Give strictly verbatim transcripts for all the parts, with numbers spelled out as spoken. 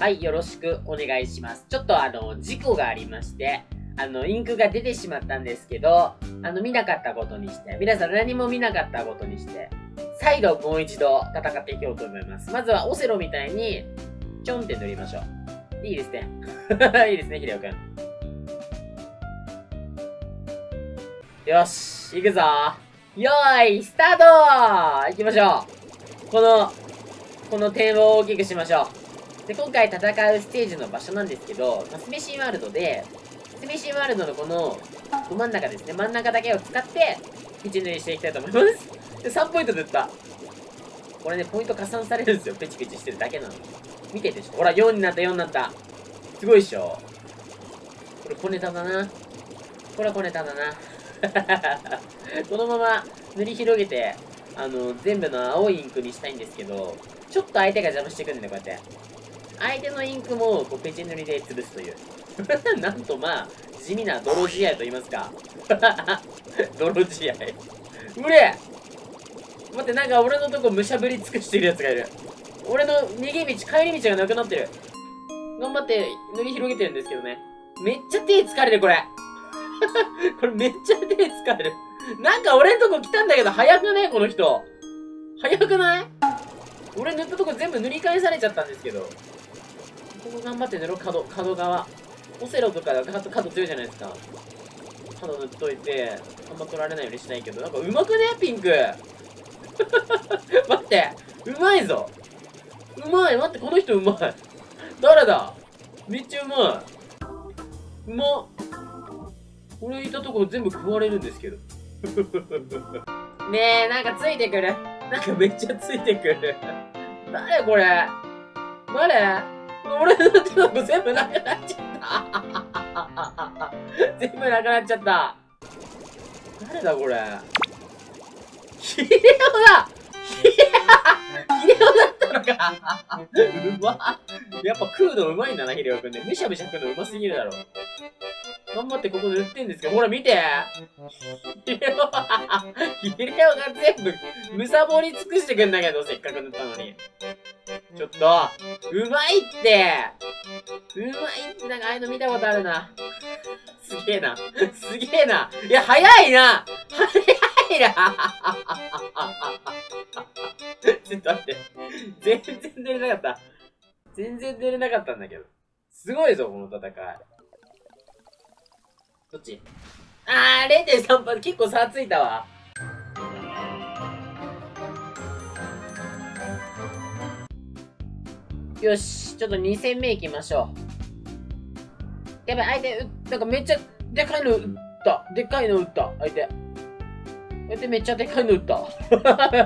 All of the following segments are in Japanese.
はい、よろしくお願いします。ちょっとあの、事故がありまして、あの、インクが出てしまったんですけど、あの、見なかったことにして、皆さん何も見なかったことにして、再度もう一度戦っていこうと思います。まずはオセロみたいに、ちょんって塗りましょう。いいですね。いいですね、ヒデオくん。よし、行くぞ。よーい、スタートー行きましょう。この、この点を大きくしましょう。で、今回戦うステージの場所なんですけど、まあ、スメシンワールドで、スメシンワールドのこの、ど真ん中ですね。真ん中だけを使って、ピチ塗りしていきたいと思います。で、さんポイント塗った。これね、ポイント加算されるんですよ。ペチペチしてるだけなのに。見てて、ちょっと。ほら、よんになった、よんになった。すごいっしょ。これ小ネタだな。これは小ネタだな。このまま塗り広げて、あの、全部の青いインクにしたいんですけど、ちょっと相手が邪魔してくるんだよ、こうやって。相手のインクも、こう、ペチ塗りで潰すという。なんとまあ、地味な泥試合と言いますか。泥試合。うれ待って、なんか俺のとこむしゃぶり尽くしてるやつがいる。俺の逃げ道、帰り道がなくなってる。頑張って塗り広げてるんですけどね。めっちゃ手疲れる、これ。これめっちゃ手疲れる。なんか俺んとこ来たんだけど、早くねこの人。早くない俺塗ったとこ全部塗り返されちゃったんですけど。ここ頑張って塗ろう、角、角側。オセロとかだと角強いじゃないですか。角塗っといて、あんま取られないようにしないけど、なんかうまくねピンク。待って、うまいぞ。うまい、待って、この人うまい。誰だめっちゃうまい。うまっ。俺いたとこ全部食われるんですけど。ねえ、なんかついてくる。なんかめっちゃついてくる。誰これ誰俺のとこ全部なくなっちゃった。全部なくなっちゃった。誰だこれヒレオだヒレオだったのかうまやっぱ食うのうまいんだな、ヒレオくんね。むしゃむしゃ食うのうますぎるだろ。頑張ってここ塗ってんですけど、ほら見てヒレオヒレオが全部、むさぼり尽くしてくんだけど、せっかく塗ったのに。ちょっと、うまいってうまいって、なんかああいうの見たことあるな。すげえな。すげえな。いや、早いな早いなちょっと待って。全然出れなかった。全然出れなかったんだけど。すごいぞ、この戦い。どっちあー、れいてんさん パー、結構差ついたわ。よし、ちょっとに戦目行きましょう。やばい、相手、なんかめっちゃでかいの撃った。でかいの撃った、相手。相手めっちゃでかいの撃った。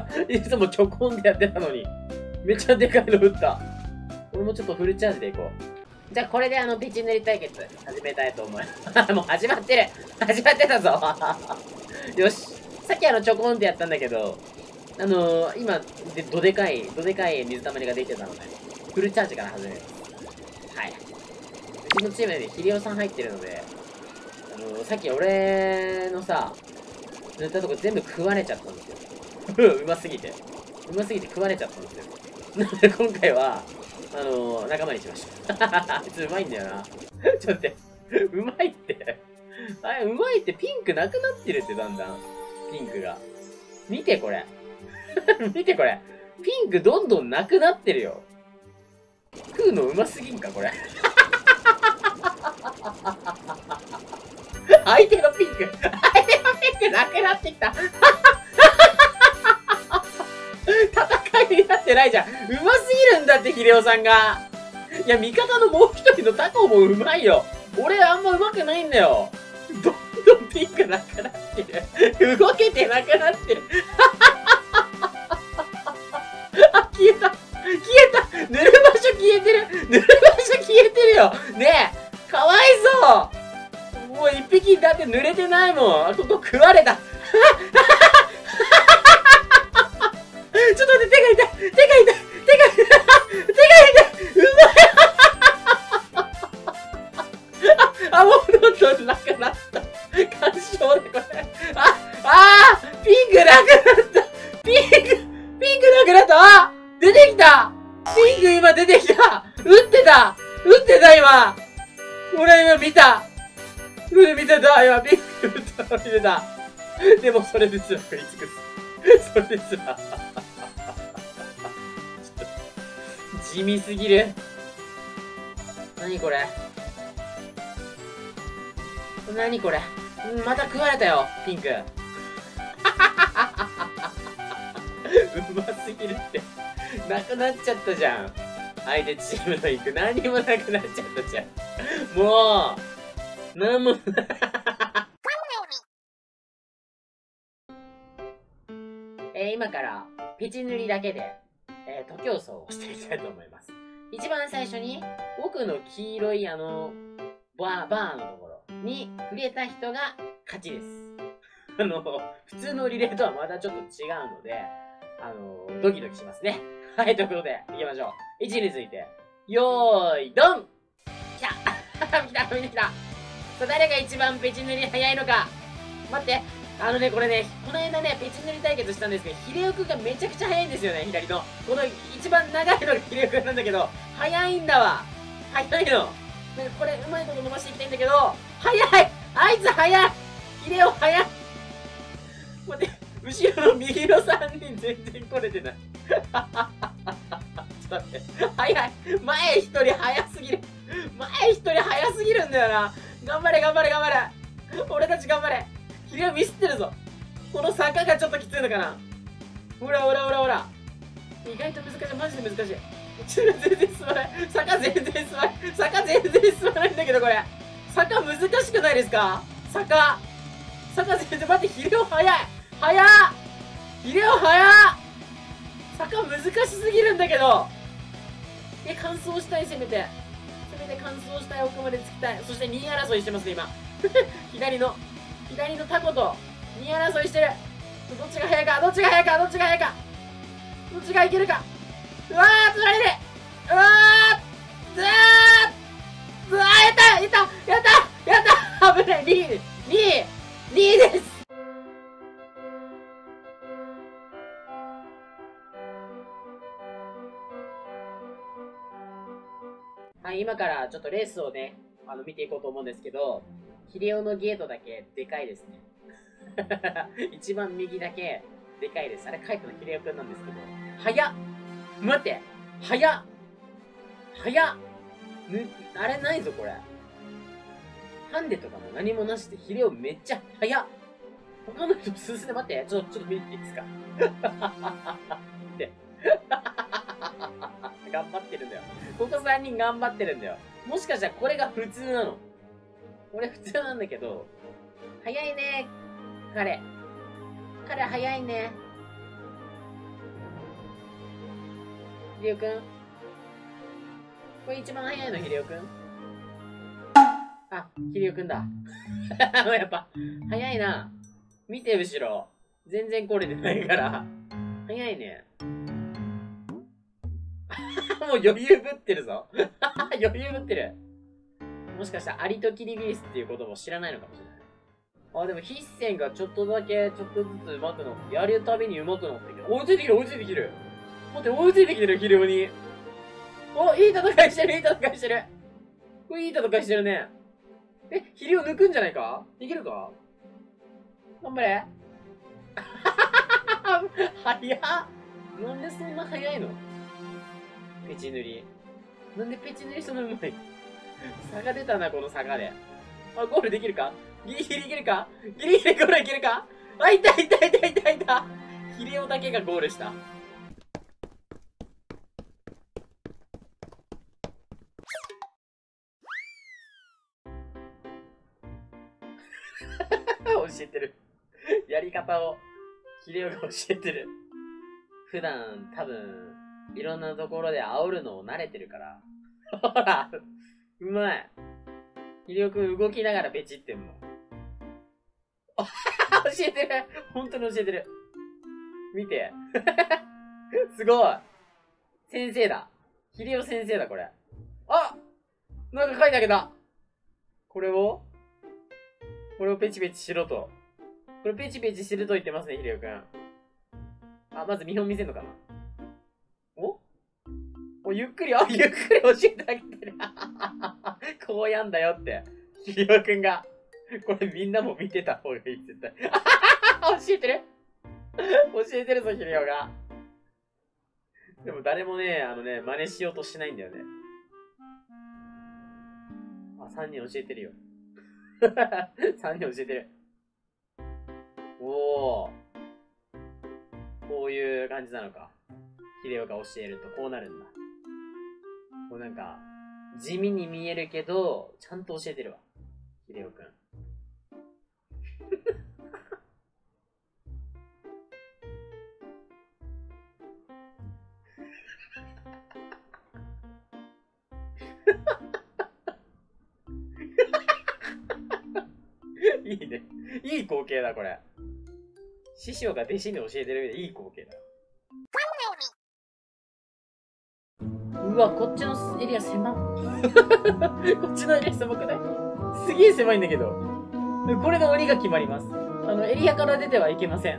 いつもちょこんでやってたのに。めっちゃでかいの撃った。俺もちょっとフルチャージでいこう。じゃあこれであの、ペチ塗り対決始めたいと思います。もう始まってる始まってたぞよし。さっきあの、ちょこんってやったんだけど、あのー、今、で、どでかい、どでかい水たまりができてたので、フルチャージから始めます。はい。うちのチームでヒレオさん入ってるので、あのー、さっき俺のさ、塗ったとこ全部食われちゃったんですよ。うますぎて。うますぎて食われちゃったんですよ。なので今回は、あのー、仲間にしました。あいつうまいんだよな。ちょっと待って。うまいって。あれ、うまいってピンクなくなってるってだんだん。ピンクが。見てこれ。見てこれ。ピンクどんどんなくなってるよ。食うのうますぎんかこれ。相手のピンク、相手のピンクなくなってきた。戦いになってないじゃん。うますぎるんだって、ヒレオさんが。いや、味方のもう一人のタコもうまいよ。俺あんまうまくないんだよ。どんどんピンクなくなってる。動けてなくなってる。あ、消えた。消えた。塗る場所消えてる。塗る場所消えてるよ。ねえ、かわいそう。もう一匹だって濡れてないもん。あ、ここ食われた。ちょっと待って、手が痛い。手が痛い。手が痛い。手が痛い。うまい。あ、もうどんどんなくなった。干渉でこれ。あ、あーピンクなくなった。ピンク、ピンクなくなった。あ、出てきた。 ピンク今出てきた。撃ってた。撃ってた今。俺今見た。俺見てた。今ピンク撃ったの見てた。でもそれですら食い尽くす。それですら。地味すぎる。何これ。何これ。また食われたよ、ピンク。うますぎるって。なくなっちゃったじゃん。相手チームのインク。何もなくなっちゃったじゃん。もう、なんもえー、今からペチ塗りだけで、えー、徒競走をしていきたいと思います。一番最初に奥の黄色いあのバーバーのところに触れた人が勝ちです。あの普通のリレーとはまたちょっと違うので、あのドキドキしますね。はい、ということでいきましょう。位置についてよーいドン。来た来た、みんな来た。さあ、誰が一番ペチ塗り早いのか。待って、あのね、これね、この間ね、ペチ塗り対決したんですけど、秀夫くんがめちゃくちゃ速いんですよね、左の。この一番長いのが秀夫くんなんだけど、速いんだわ。速いの。これ、うまいこと伸ばしていきたいんだけど、速いあいつ速い秀夫速い。待って、後ろの右のさんにん全然来れてない。ちょっと待って、速い前一人速すぎる。前一人速すぎるんだよな。頑張れ頑張れ頑張れ。俺たち頑張れ。秀夫ミスってるぞ。この坂がちょっときついのかな。ほらほらほらほら。意外と難しい。マジで難しい。ちょっと全然進まない。坂全然進まない。坂全然進まないんだけど、これ。坂難しくないですか。坂。坂全然、待って、秀夫速い。速っ。秀夫速っ。坂難しすぎるんだけど。え、完走したい、せめて。せめて完走したい、奥まで着きたい。そしてにい争いしてますね、今。左の。左のタコとにい争いしてる。どっちが速いか、どっちが速いか、どっちが速いか、どっちがいけるか。うわー、釣られる。うわー、ずーっうわー、やったやったやったやった危ない。にい、にい、にいです。はい、今からちょっとレースをね、あの見ていこうと思うんですけど、秀夫のゲートだけでかいですね。一番右だけでかいです。あれ書いたの秀夫くんなんですけど。早っ待って、早っ早っぬ、あれないぞこれ。ハンデとかも何もなしで秀夫めっちゃ早っ。他の人進んで、待って、ちょっと、ちょっと見ていいですか。って頑張ってるんだよ。ここさんにん頑張ってるんだよ。もしかしたらこれが普通なの。これ普通なんだけど、早いね、彼。彼早いね。秀夫くんこれ一番早いの秀夫くんあ、秀夫くんだ。やっぱ、早いな。見て、後ろ。全然来れてないから。早いね。もう余裕ぶってるぞ。余裕ぶってる。もしかしたらアリとキリギリスっていうことも知らないのかもしれない。あ、でも筆線がちょっとだけ、ちょっとずつ上手くなって、やるたびに上手くなってきてる。追いついてきてる、追いついてきてる。待って、追いついてきてる、秀夫に。お、いい戦いしてる、いい戦いしてる。これいい戦いしてるね。え、秀夫抜くんじゃないか。いけるか。頑張れ。早っ。なんでそんな早いの。ペチ塗り。なんでペチ塗りそんなうまい。差が出たな、この差がで。あ、ゴールできるか。ギリギリいけるか。ギリギリゴールいけるか。あ、いたいたいたいたいた。秀夫だけがゴールした。教えてる。やり方を秀夫が教えてる。普段多分いろんなところで煽るのを慣れてるから。ほら、うまい。秀夫くん動きながらペチってんもん。教えてる。本当に教えてる。見て。すごい。先生だ。秀夫先生だ、これ。あ、なんか書いてあげた。これをこれをペチペチしろと。これペチペチすると言ってますね、秀夫くん。あ、まず見本見せんのかな。おゆっくり、あ、ゆっくり教えてあげてる。こうやんだよって。ひりおくんが。これみんなも見てた方がいい、絶対。教えてる教えてるぞ、ひりおが。でも誰もね、あのね、真似しようとしないんだよね。あ、さんにん教えてるよ。さんにん教えてる。おー。こういう感じなのか。ヒデオが教えるとこうなるんだ。こうなんか、地味に見えるけど、ちゃんと教えてるわ。ヒデオくん。いいね。いい光景だ、これ。師匠が弟子に教えてる上でいい光景だ。うわ、こっちのエリア狭っ。こっちのエリア狭くない？すげえ狭いんだけど。これで鬼が決まります。あの、エリアから出てはいけません。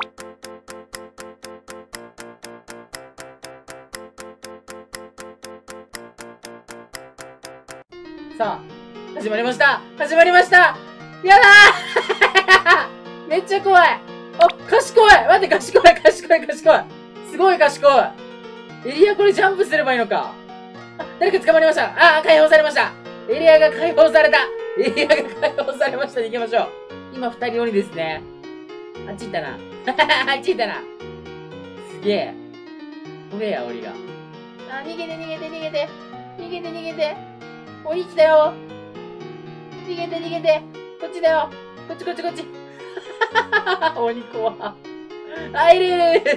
さあ、始まりました始まりました。やだーめっちゃ怖い。あ、賢い。待って、賢い、賢い、賢い。すごい賢い。エリアこれジャンプすればいいのか。あ、誰か捕まりました。あ、解放されました。エリアが解放された。エリアが解放されました。逃げましょう。今二人鬼ですね。あっち行ったな。あっち行ったな。すげえ。怖えや、鬼が。あ、逃げて逃げて逃げて。逃げて逃げて。鬼来たよ。逃げて逃げて。こっちだよ。こっちこっちこっち。鬼怖。あ、いるいるいる。待って、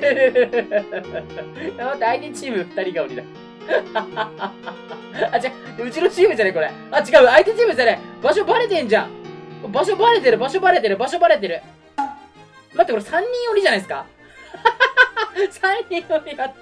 相手チーム二人が鬼だ。あ、違う。うちのチームじゃねえ、これ。あ、違う。相手チームじゃねえ。場所バレてんじゃん。場所バレてる、場所バレてる、場所バレてる。待って、これ三人鬼じゃないですか。三人鬼だって。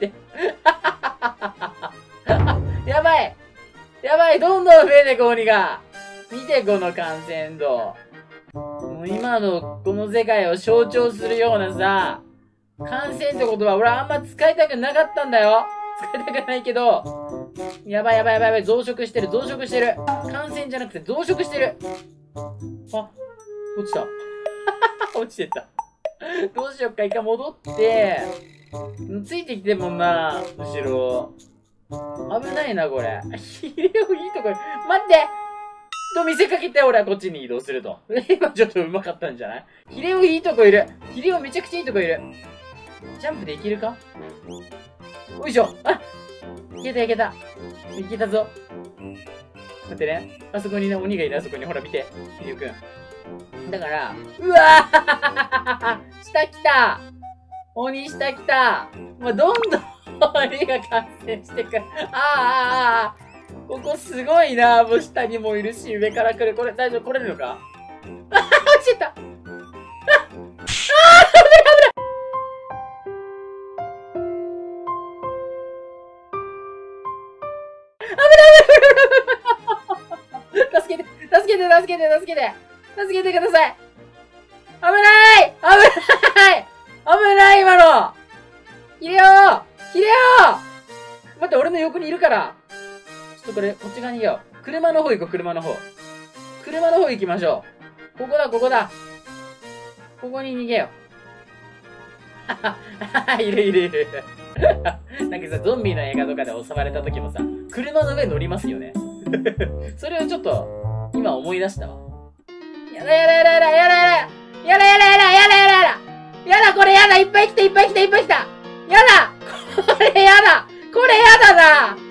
やばい。やばい。どんどん増えてく鬼が。見て、この感染度。もう今のこの世界を象徴するようなさ、感染って言葉俺あんま使いたくなかったんだよ。使いたくないけど、やばいやばいやばいやばい、増殖してる、増殖してる。感染じゃなくて増殖してる。あ、落ちた。落ちてた。どうしよっか、一回戻って、ついてきてもんな、後ろ。危ないな、これ。ヒレオいいとこ、待ってと見せかけて俺はこっちに移動すると。今ちょっと上手かったんじゃない？ヒレオいいとこいる。ヒレオめちゃくちゃいいとこいる。ジャンプできるか？よいしょ。あ、いけたいけた。いけたぞ。待ってね。あそこにね、鬼がいる。あそこに。ほら見て。ヒレオくん。だから、うわー下来た。鬼下来た。まあ、どんどん鬼が感染してくる。あーあーあー。ここすごいな。もう下にもいるし、上から来る。これ、大丈夫？来れるのか？ああ、落ちた。ああ、危ない危ない。助けて、助けて、助けて、助けて、助けてください。危ない危ない危ない今のヒレオヒレオ待って、俺の横にいるから。ちょっとこれ、こっち側に逃げよう。車の方行こう、車の方。車の方行きましょう。ここだ、ここだ。ここに逃げよう。いるいるいる。なんかさ、ゾンビの映画とかで襲われた時もさ、車の上乗りますよね。それをちょっと、今思い出したわ。やだやだやだやだやだやだやだやだやだやだやだやだやだこれやだいっぱい来たいっぱい来たいっぱい来たやだこれやだこれやだなああ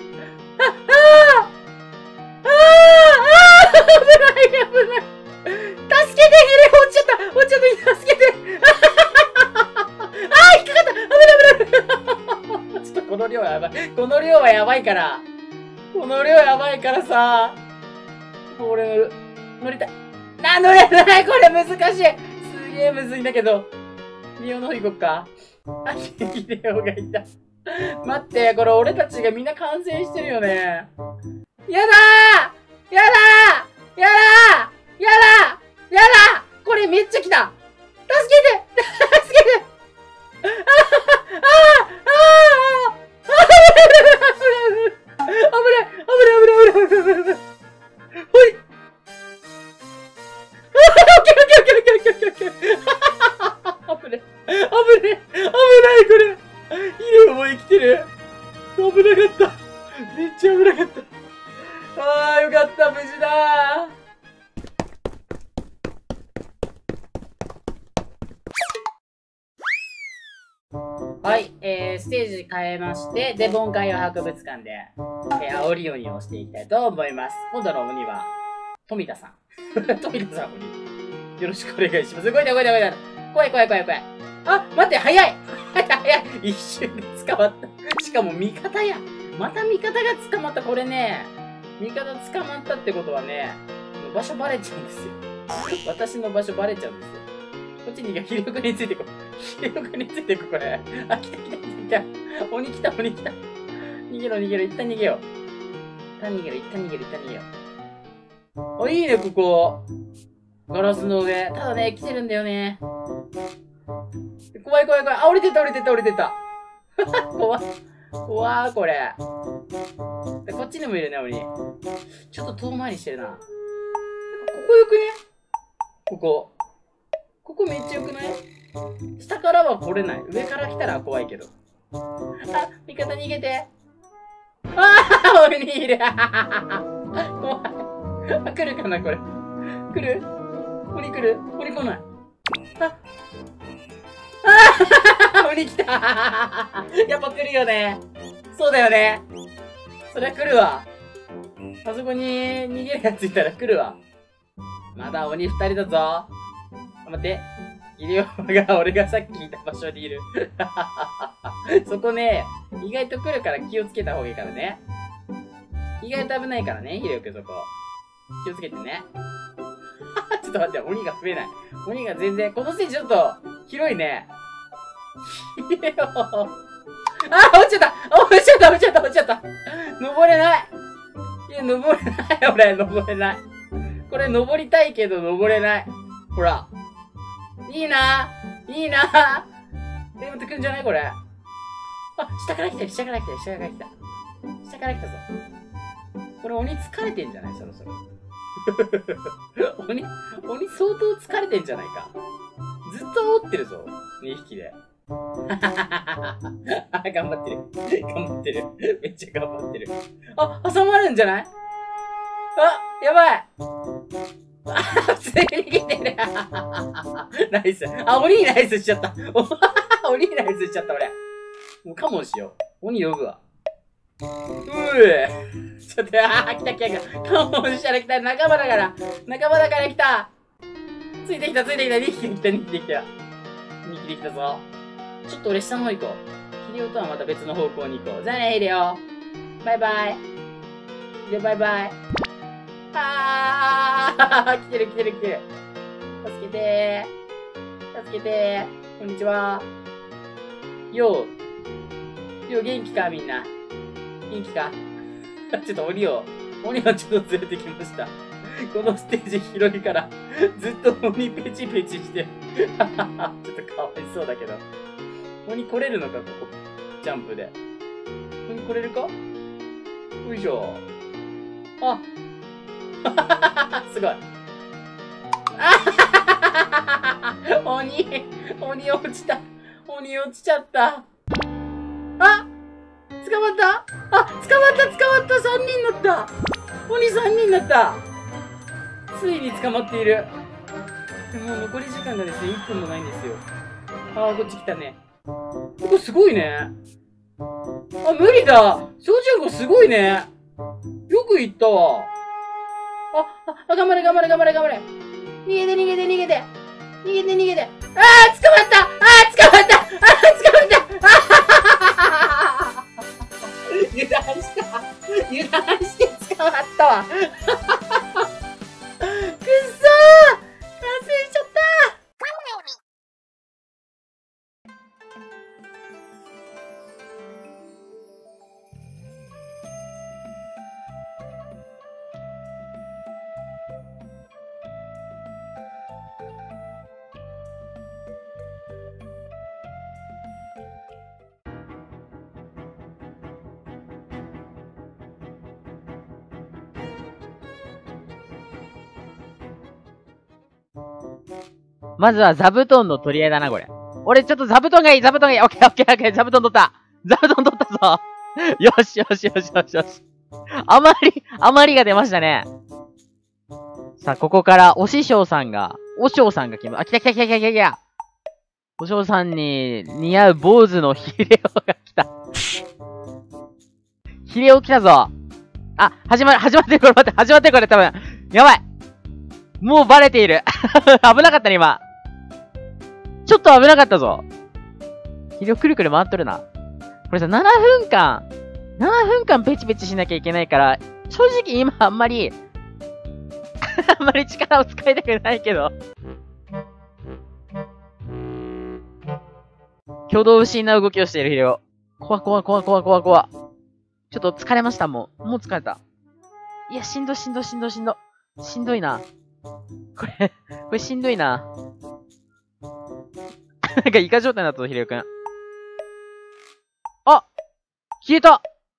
ああああ危ない危ない助けてヒレ落ちちゃった落ちちゃった助けてああ引っかかった危ない危ないちょっとこの量やばいこの量はやばいからこの量やばいからさもう俺乗る乗りたいな乗れないこれ難しいすげえむずいんだけどリオの方行こっかあヒレオがいた待って、これ俺たちがみんな感染してるよね。やだーやだーやだーやだやだこれめっちゃ来た助けて助けてああああああああ危なかった。めっちゃ危なかった。あー、よかった、無事だー。はい、えー、ステージ変えまして、デボン海洋博物館で、えー、煽り鬼をしていきたいと思います。今度の鬼は、富田さん。富田さん鬼。よろしくお願いします。動いた動いた動いた。怖い怖い怖い怖い。あ、待って、早い早い早い一瞬で捕まった。しかも味方や。また味方が捕まった。これね、味方捕まったってことはね、場所バレちゃうんですよ。私の場所バレちゃうんですよ。こっちに気力についてこう。気力についてこう、これ。あ、来た来た来た来た。鬼来た鬼来た。逃げろ逃げろ、一旦逃げよう。一旦逃げろ、一旦逃げろ、一旦逃げよう。あ、いいね、ここ。ガラスの上。ただね、来てるんだよね。怖い怖い怖い。あ、降りてった降りてった降りてった。怖い。怖ー、これ。で、こっちにもいるね、鬼。ちょっと遠回りしてるな。ここよくね？ここ。ここめっちゃよくない？下からは来れない。上から来たら怖いけど。あ、味方逃げて。ああ、鬼いる。怖い。あ、来るかな、これ。来る？鬼来る？鬼来ない。ああ鬼来た。やっぱ来るよね。そうだよね。そりゃ来るわ。あそこに逃げるやついたら来るわ。まだ鬼二人だぞ。あ、待って。いるよが、俺がさっきいた場所にいる。そこね、意外と来るから気をつけた方がいいからね。意外と危ないからね、ひろよくそこ。気をつけてね。ちょっと待って、鬼が増えない。鬼が全然、このステージちょっと、広いね。ひれよ。あ、落ちちゃった落ちちゃった落ちちゃった落ちちゃった登れないいや、登れない俺、登れない。これ登りたいけど登れない。ほら。いいないいなえ、待ってくんじゃないこれ。あ、下から来た下から来た下から来た。下から来たぞ。これ鬼疲れてんじゃないそろそろ。鬼、鬼相当疲れてんじゃないか。ずっと煽ってるぞ。にひきで。あ、頑張ってる。頑張ってる。めっちゃ頑張ってる。あ、挟まるんじゃない？あ、やばい。あ、普通に逃げてる。ナイス。あ、鬼にナイスしちゃった。鬼にナイスしちゃった、俺。もうカモンしよう。鬼呼ぶわ。うぅ。ちょっと、あー、来た来た来た。カモンしたら来た。仲間だから。仲間だから来た。ついてきた、ついてきた。にひきで来た、にひきで来た。にひきで来たぞ。ちょっと俺下の方行こう。ヒレオとはまた別の方向に行こう。じゃあね、ヒレオ。バイバイ。ヒレオバイバイ。あー来てる来てる来てる。助けてー。助けてー。こんにちは。よう。よう元気かみんな。元気かちょっと鬼を、鬼をちょっと連れてきました。このステージ広いから、ずっと鬼ペチペチして。ちょっとかわいそうだけど。鬼来れるのかここ。ジャンプで。鬼来れるかよいしょ。あすごい。鬼、鬼落ちた。鬼落ちちゃった。あ捕まったあ捕まった捕まったさんにんになった鬼さんにんになったついに捕まっている。でも残り時間がですね、いっぷんもないんですよ。あー、こっち来たね。ここすごいね。あ、無理だ小中高すごいね。よく行ったわ。あ、あ、頑張れ頑張れ頑張れ頑張れ。逃げて逃げて逃げて。逃げて逃げて。あー、捕まったあー、捕まったあー、捕まったあ油断した油断して捕まったわくっそー完成しちゃったまずは座布団の取り合いだな、これ。俺ちょっと座布団がいい、座布団がいい。オッケーオッケーオッケー、座布団取った。座布団取ったぞ。 よしよしよしよしよし。あまり、あまりが出ましたね。さあ、ここから、お師匠さんが、おしょうさんが来ます。あ、来た来た来た来た来た来た。おしょうさんに似合う坊主のヒレオが来た。ヒレオ来たぞ。あ、始まる、始まってる、これ待って、始まってる、これ多分。やばい。もうバレている。危なかったね、今。ちょっと危なかったぞ。ヒレオくるくる回っとるな。これさ、ななふんかん、ななふんかんペチペチしなきゃいけないから、正直今あんまり、あんまり力を使いたくないけど。挙動不審な動きをしているヒレオ。怖怖怖怖怖怖。ちょっと疲れました、もう。もう疲れた。いや、しんどしんどしんどしんど。しんどいな。これ、これしんどいな。なんかイカ状態になったぞ、ヒレオくん。あ、消えた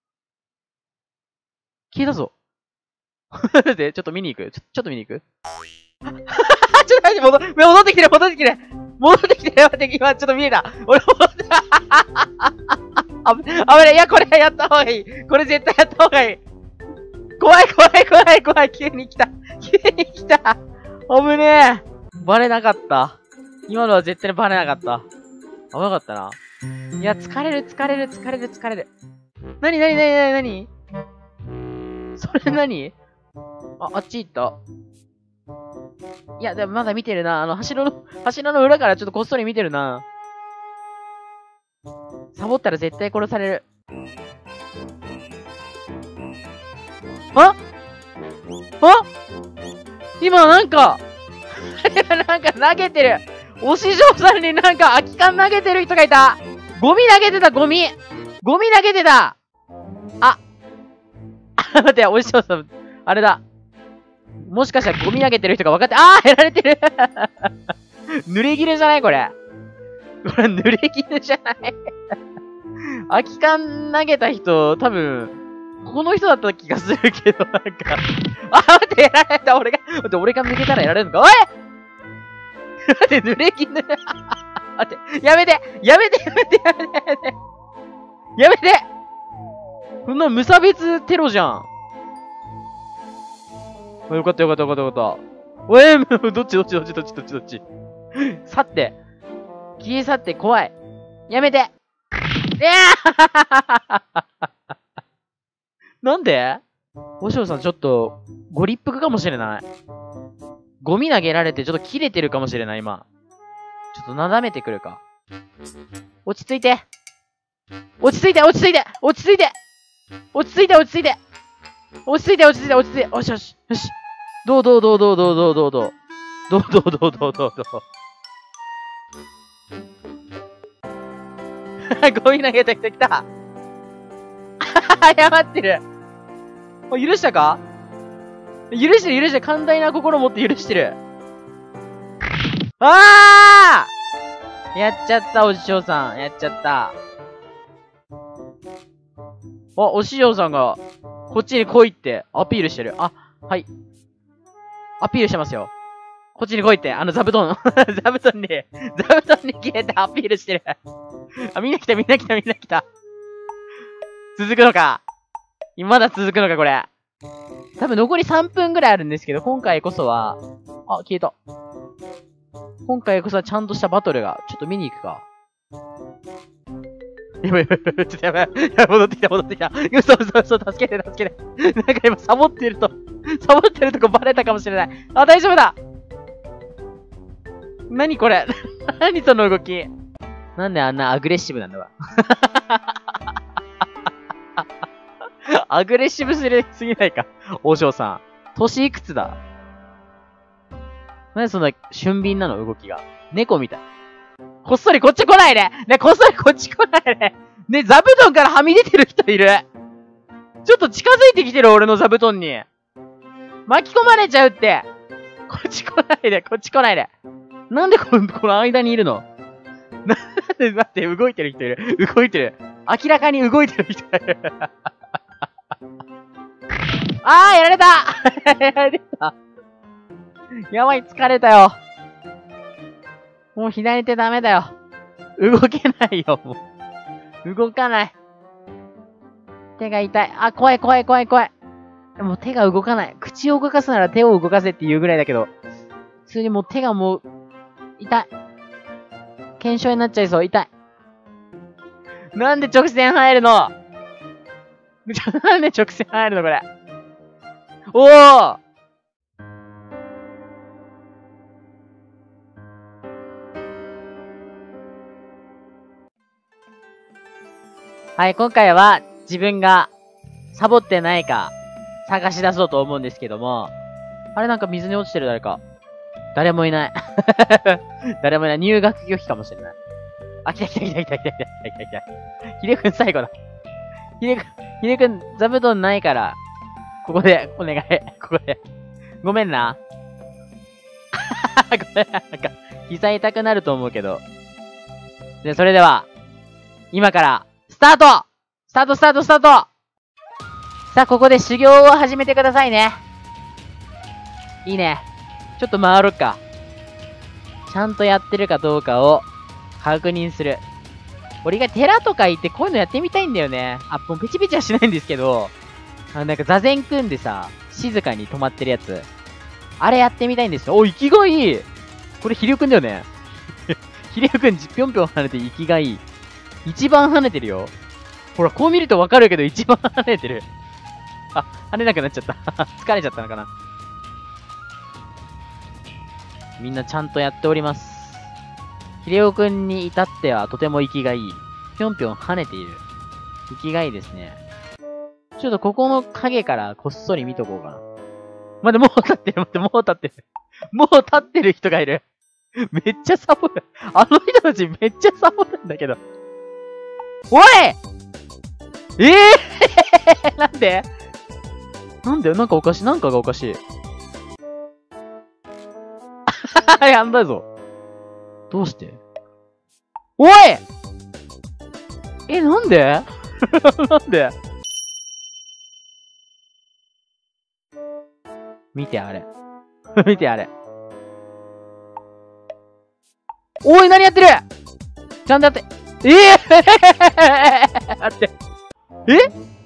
消えたぞ。で、ちょっと見に行くちょ、ちょっと見に行くちょっと待って、戻、戻ってきてる、戻ってきてる戻ってきてる待って、今ちょっと見えた俺戻って、あぶ、あぶね、いや、これやった方がいいこれ絶対やった方がいい怖い怖い怖い怖い急に来た急に来たあぶねえバレなかった。今のは絶対にバレなかった。危なかったな。いや、疲れる疲れる疲れる疲れる。なになになになになにそれ何あ、あっち行った。いや、でもまだ見てるな。あの、柱の、柱の裏からちょっとこっそり見てるな。サボったら絶対殺される。ああ今なんか、なんか投げてる。お師匠さんになんか空き缶投げてる人がいた。ゴミ投げてた、ゴミ。ゴミ投げてた。あ。待って、お師匠さん、あれだ。もしかしたらゴミ投げてる人が分かって、あーやられてる濡れ衣じゃないこれ。これ濡れ衣じゃない空き缶投げた人、多分、この人だった気がするけど、なんか。あ、待って、やられた俺が、待って、俺が抜けたらやられるのかおい待って、濡れ衣待って、やめてやめてやめてやめてやめてやめてこんな無差別テロじゃん。よかったよかったよかったよかった。おえー、どっちどっちどっちどっちどっちどっち去って。消え去って怖い。やめて。いやなんでおしょうさんちょっと、ご立腹かもしれない。ゴミ投げられてちょっと切れてるかもしれない、今。ちょっとなだめてくるか。落ち着いて。落ち着いて落ち着いて落ち着いて落ち着いて落ち着いて落ち着いて落ち着いて落ち着いてよしよしよしどうどうどうどうどうどうどうどうどうどうどうどうどうどうゴミ投げた人来た謝ってる許したか許してる許してる寛大な心を持って許してるあーやっちゃったお師匠さんやっちゃったあ、お師匠さんが、こっちに来いってアピールしてる。あ、はい。アピールしてますよ。こっちに来いって、あの座布団、座布団に、座布団に消えてアピールしてる。あ、みんな来た、みんな来た、みんな来た。続くのかまだ続くのか、これ。多分残りさんぷんぐらいあるんですけど、今回こそは、あ、消えた。今回こそはちゃんとしたバトルが、ちょっと見に行くか。やばいやばいやばい、ちょっとやばい。やばい、戻ってきた、戻ってきた。嘘嘘嘘、助けて、助けて。なんか今、サボってると、サボってるとこバレたかもしれない。あ、大丈夫だ何これ何その動きなんであんなアグレッシブなんだわ。アグレッシブすぎないか王将さん。年いくつだなんでそんな俊敏なの動きが。猫みたい。こっそりこっち来ないでね、こっそりこっち来ないでね、座布団からはみ出てる人いるちょっと近づいてきてる俺の座布団に巻き込まれちゃうってこっち来ないで、こっち来ないでなんでこの、この間にいるのなんで、待って、動いてる人いる動いてる明らかに動いてる人いるあーやられたやられたやばい、疲れたよもう左手ダメだよ。動けないよ、もう。動かない。 手が痛い。あ、怖い怖い怖い怖い。でも手が動かない。口を動かすなら手を動かせっていうぐらいだけど、普通にもう手がもう、痛い。検証になっちゃいそう。痛い。なんで直線入るのなんで直線入るのこれ。おーはい、今回は自分がサボってないか探し出そうと思うんですけども、あれなんか水に落ちてる誰か。誰もいない。誰もいない。入学拒否かもしれない。あ、来た来た来た来た来た来た来た来た。ひでくん最後だ。ひでくん、ひでくん座布団ないから、ここでお願い。ここで。ごめんな。ごめん、なんか、膝痛くなると思うけど。で、それでは、今から、スタートスタートスタートスタートさあ、ここで修行を始めてくださいね。いいね。ちょっと回ろっか。ちゃんとやってるかどうかを確認する。俺が寺とか行ってこういうのやってみたいんだよね。あ、もうペチペチはしないんですけど、あのなんか座禅組んでさ、静かに止まってるやつ。あれやってみたいんですよ。お、生きがいいこれ、ひりょうくんだよね。ひりょうくん、ぴょんぴょん跳ねて生きがいい。一番跳ねてるよ。ほら、こう見るとわかるけど、一番跳ねてる。あ、跳ねなくなっちゃった。疲れちゃったのかな。みんなちゃんとやっております。ひれおくんに至ってはとても生きがいい。ぴょんぴょん跳ねている。生きがいいですね。ちょっとここの影からこっそり見とこうかな。待って、もう立ってる。待って、もう立ってる。もう立ってる人がいる。めっちゃサボる。あの人たちめっちゃサボるんだけど。おいええー、なんでなんでなんかおかしい。なんかがおかしい。やんだぞ。どうしておいえ、なんでなんで見てあれ。見てあれ。おい、何やってるちゃんとやって。ええー、待って。え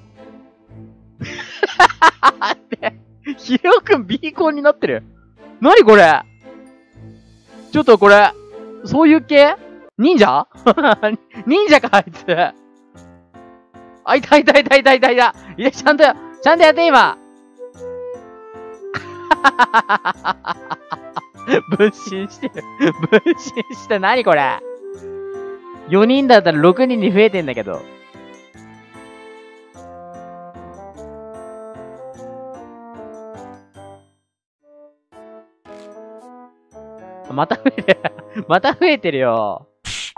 待って。ひろくんビーコンになってる。なにこれちょっとこれ、そういう系忍者忍者か、あいつ。あ、いたいたいたいたいたいた。いや、ちゃんと、ちゃんとやって、今。分身してる。分身して、なにこれよにんだったらろくにんに増えてんだけど。また増えてる。また増えてるよ。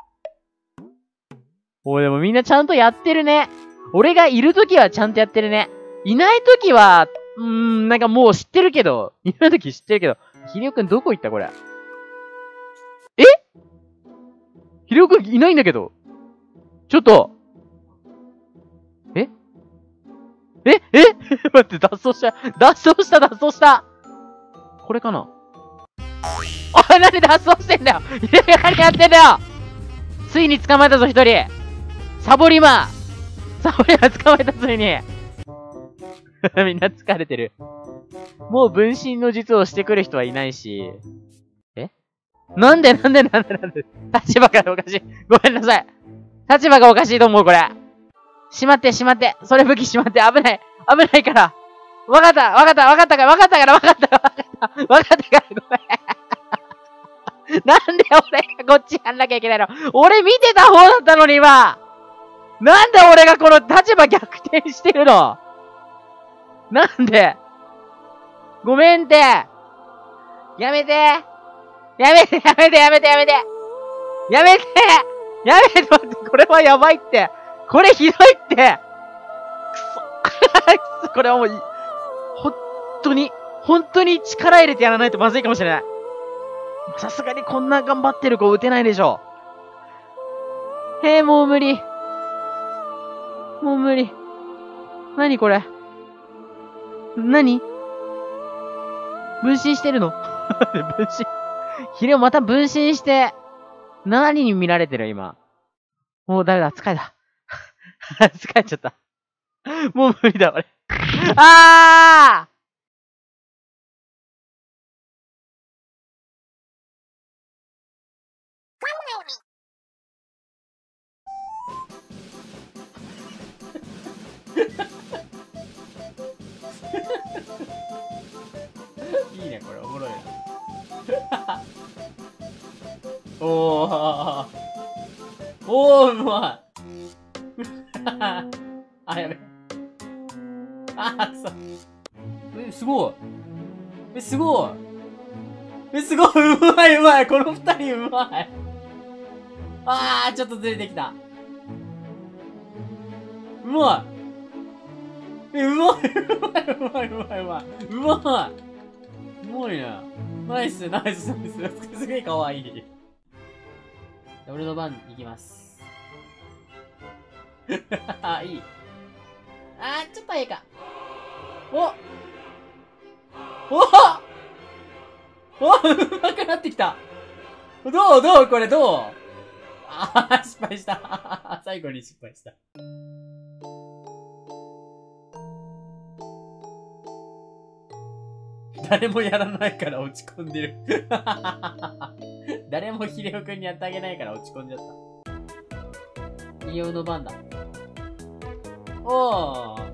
おい、でもみんなちゃんとやってるね。俺がいるときはちゃんとやってるね。いないときは、うーん、なんかもう知ってるけど。いないとき知ってるけど。ひりおくんどこ行ったこれ。えひりおくんいないんだけど。ちょっと。えええ待って、脱走した。脱走した、脱走した。これかなおい、なんで脱走してんだよひろくん何やってんだよついに捕まえたぞ、一人サボリマサボリマ捕まえた、ついにみんな疲れてる。もう分身の術をしてくる人はいないし。えなんでなんでなんでなんで立場がおかしい。ごめんなさい。立場がおかしいと思う、これ。しまって、しまって。それ武器しまって。危ない。危ないから。わかった、わかった、わかったから、わかったから、わかった、わかった。わかったから、ごめん。なんで俺がこっちやんなきゃいけないの俺見てた方だったのに今なんで俺がこの立場逆転してるのなんでごめんってやめてやめてやめてやめてやめてやめてやめて待ってこれはやばいってこれひどいってくそこれはもう、ほんとに、本当に力入れてやらないとまずいかもしれない。さすがにこんな頑張ってる子打てないでしょ。へえ、もう無理。もう無理。なにこれ。なに分身してるの分身。ヒレをまた分身して、何に見られてる今。もうダメだ、疲れた。疲れちゃった。 もう無理だ、俺。あーいいね、これ、おもろいな。おー。おー、うまい。あ、やべ。あ、くそ。え、すごい。え、すごい。え、すごい。うまい、うまい。この二人うまい。あー、ちょっとずれてきた。うまい。え、うまい。うまい、うまい、うまい、うまい。うまい。うまいね。ナイス、ナイス、ナイス。すげえかわいい。俺の番いきます。あ、いい。あー、ちょっといいか。おおおうまくなってきた。どうどうこれどうあー、失敗した。最後に失敗した。誰もやらないから落ち込んでる。誰もヒレオくんにやってあげないから落ち込んじゃった。ヒレオの番だ。おー。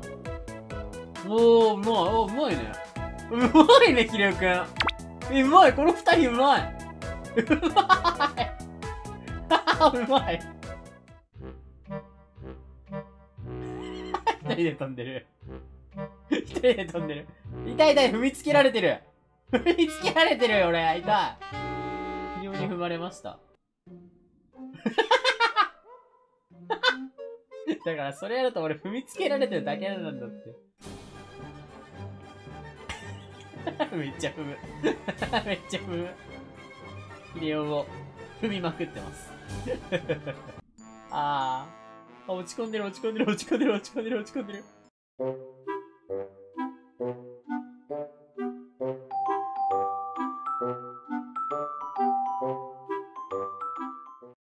おー、うまい。おー、うまいね。うまいね、ヒレオくん。え、うまい。この二人うまい。うまい。うまい。一人で飛んでる。一人で飛んでる。痛い痛い、踏みつけられてる。踏みつけられてるよ、俺。痛い。非常に踏まれました。だから、それやると俺踏みつけられてるだけなんだって。めっちゃ踏む。めっちゃ踏む。ヒレオを踏みまくってます。あー。あ、落ち込んでる、落ち込んでる、落ち込んでる、落ち込んでる、落ち込んでる。